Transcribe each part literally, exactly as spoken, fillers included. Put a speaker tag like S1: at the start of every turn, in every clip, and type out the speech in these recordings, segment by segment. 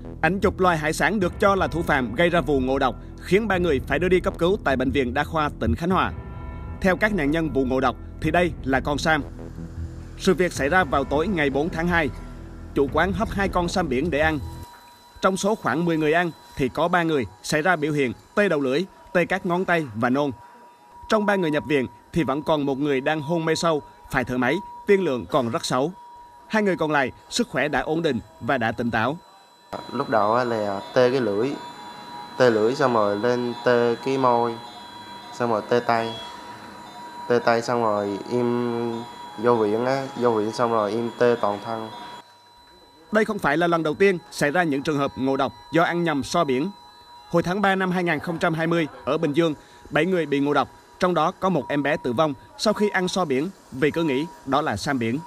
S1: Ảnh chụp loài hải sản được cho là thủ phạm gây ra vụ ngộ độc khiến ba người phải đưa đi cấp cứu tại Bệnh viện Đa khoa tỉnh Khánh Hòa. Theo các nạn nhân vụ ngộ độc thì đây là con sam. Sự việc xảy ra vào tối ngày bốn tháng hai. Chủ quán hấp hai con sam biển để ăn. Trong số khoảng mười người ăn thì có ba người xảy ra biểu hiện tê đầu lưỡi, tê các ngón tay và nôn. Trong ba người nhập viện thì vẫn còn một người đang hôn mê sâu, phải thở máy, tiên lượng còn rất xấu. Hai người còn lại sức khỏe đã ổn định và đã tỉnh táo.
S2: Lúc đầu là tê cái lưỡi, tê lưỡi xong rồi lên tê cái môi, xong rồi tê tay, tê tay xong rồi im vô viện á, vô viện xong rồi im tê toàn thân.
S1: Đây không phải là lần đầu tiên xảy ra những trường hợp ngộ độc do ăn nhầm so biển. Hồi tháng ba năm hai nghìn không trăm hai mươi ở Bình Dương, bảy người bị ngộ độc, trong đó có một em bé tử vong sau khi ăn so biển vì cứ nghĩ đó là sam biển.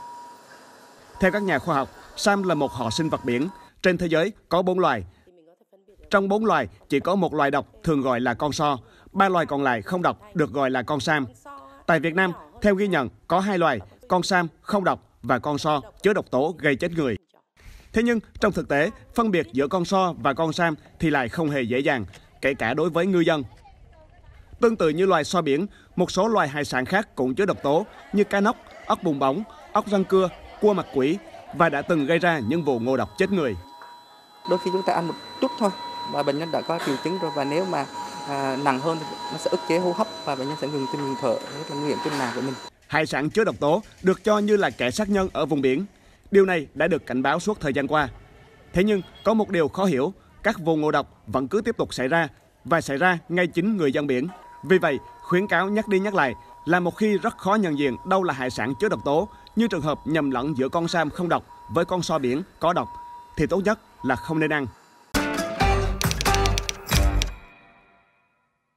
S1: Theo các nhà khoa học, sam là một họ sinh vật biển. Trên thế giới có bốn loài. Trong bốn loài, chỉ có một loài độc thường gọi là con so, ba loài còn lại không độc được gọi là con sam. Tại Việt Nam, theo ghi nhận, có hai loài, con sam không độc và con so chứa độc tố gây chết người. Thế nhưng, trong thực tế, phân biệt giữa con so và con sam thì lại không hề dễ dàng, kể cả đối với ngư dân. Tương tự như loài so biển, một số loài hải sản khác cũng chứa độc tố như cá nóc, ốc bùng bóng, ốc răng cưa, cua mặt quỷ và đã từng gây ra những vụ ngộ độc chết người.
S3: Đôi khi chúng ta ăn một chút thôi và bệnh nhân đã có triệu chứng rồi, và nếu mà à, nặng hơn thì nó sẽ ức chế hô hấp và bệnh nhân sẽ ngừng tim ngừng thở, rất là nguy hiểm tính mạng của mình.
S1: Hải sản chứa độc tố được cho như là kẻ sát nhân ở vùng biển. Điều này đã được cảnh báo suốt thời gian qua. Thế nhưng có một điều khó hiểu, các vụ ngộ độc vẫn cứ tiếp tục xảy ra và xảy ra ngay chính người dân biển. Vì vậy, khuyến cáo nhắc đi nhắc lại là một khi rất khó nhận diện đâu là hải sản chứa độc tố, như trường hợp nhầm lẫn giữa con sam không độc với con so biển có độc, thì tốt nhất là không nên ăn.